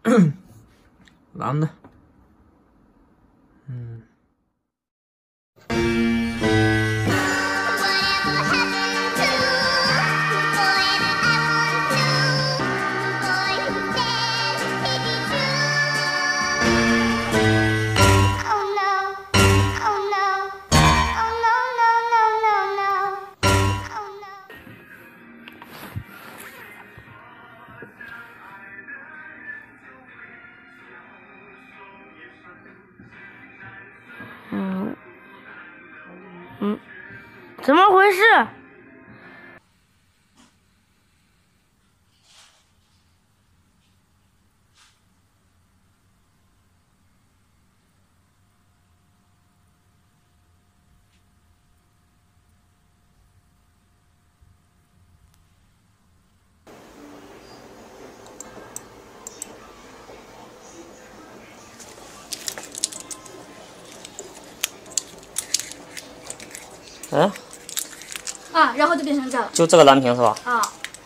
蓝的， 怎么回事？ 嗯， 啊，然后就变成这样。 就这个蓝屏是吧？ 啊。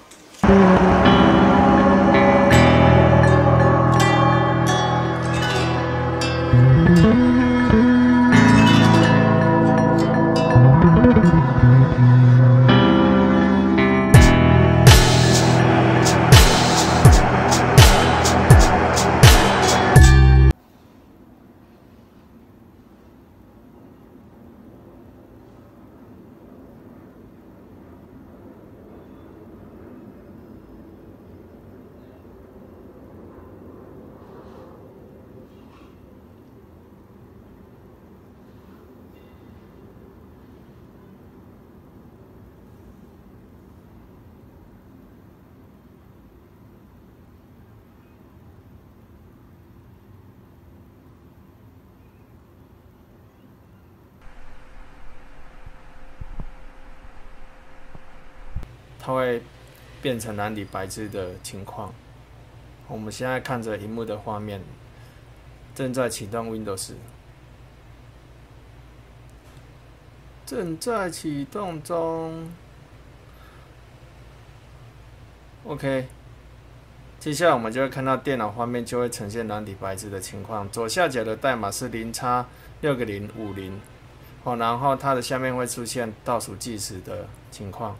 它会变成蓝底白字的情况。我们现在看着荧幕的画面，正在启动 Windows， 正在启动中。OK， 接下来我们就会看到电脑画面就会呈现蓝底白字的情况。左下角的代码是0x60050，然后它的下面会出现倒数计时的情况。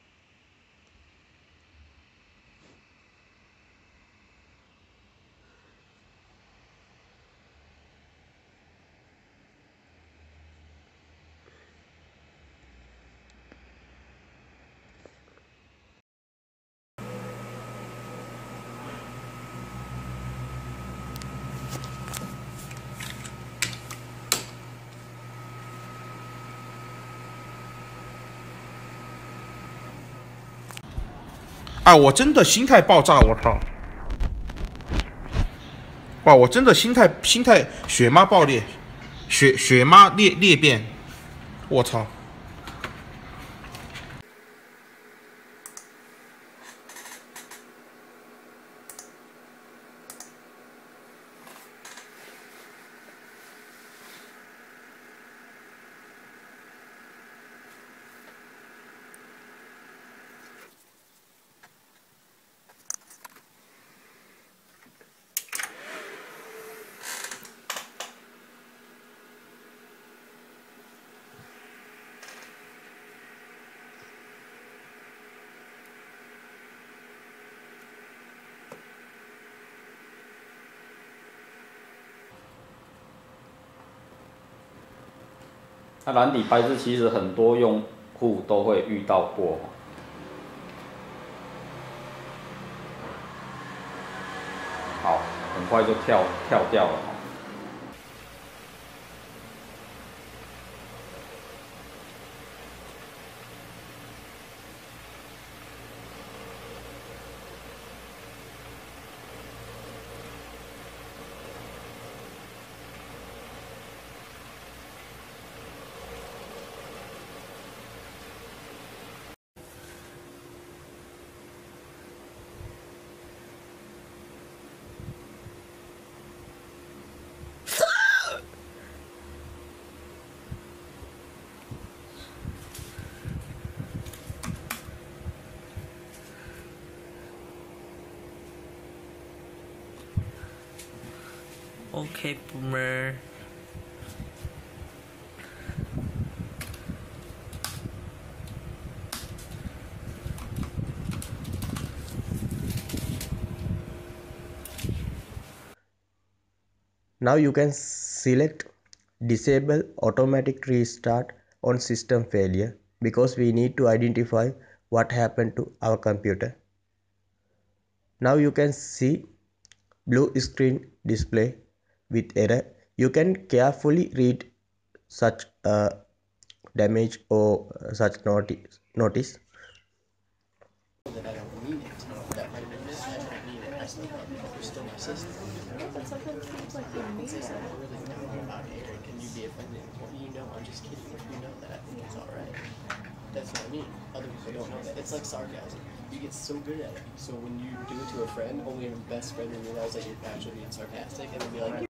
啊！我真的心态爆炸，我操！哇！我真的心态血妈爆裂，血妈裂变，我操！ 那蓝底白字其实很多用户都会遇到过，好，很快就跳掉了。 Okay, boomer. Now you can select disable automatic restart on system failure because we need to identify what happened to our computer. Now you can see blue screen display with error. You can carefully read such damage or such notice. That I don't mean it. That might have been it. I don't mean it. I still love you. You're still my sister. But sometimes it seems like you say something I really know about Aaron. Can you be offended? Well, you know, I'm just kidding. If you know that, I think it's alright. That's what I mean. Other people don't know that. It's like sarcasm. You get so good at it. So when you do it to a friend, only your best friend will realize that you're actually being sarcastic and they'll be like,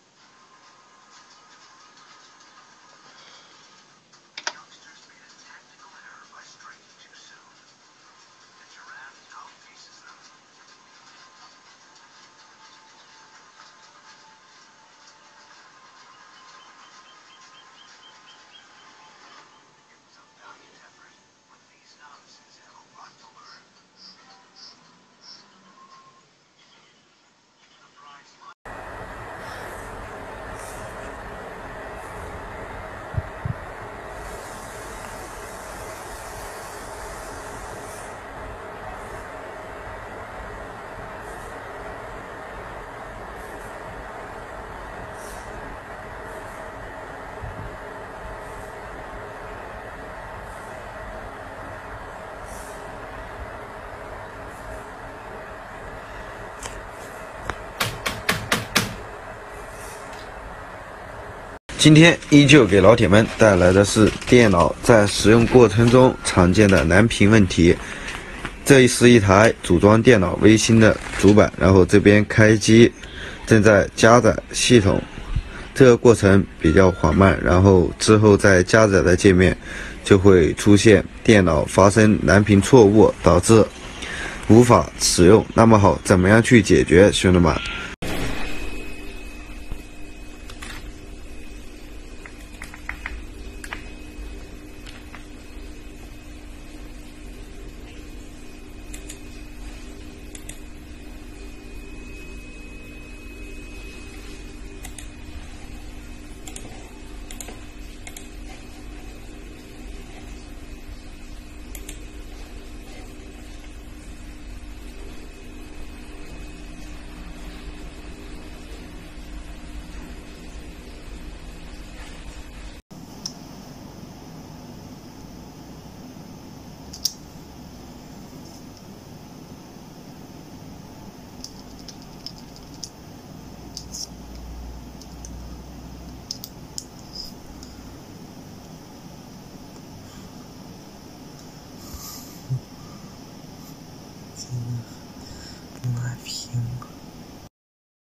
今天依旧给老铁们带来的是电脑在使用过程中常见的蓝屏问题。这是一台组装电脑微星的主板，然后这边开机，正在加载系统，这个过程比较缓慢，然后之后在加载的界面就会出现电脑发生蓝屏错误，导致无法使用。那么好，怎么样去解决，兄弟们？